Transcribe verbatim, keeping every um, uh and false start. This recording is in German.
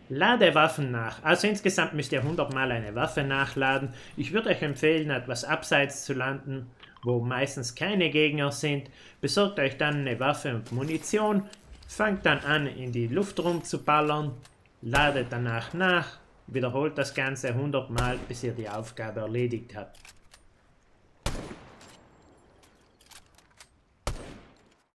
Lade Waffen nach. Also insgesamt müsst ihr hundert Mal eine Waffe nachladen. Ich würde euch empfehlen, etwas abseits zu landen, wo meistens keine Gegner sind. Besorgt euch dann eine Waffe und Munition. Fangt dann an, in die Luft rumzuballern. Ladet danach nach. Wiederholt das Ganze hundert Mal, bis ihr die Aufgabe erledigt habt.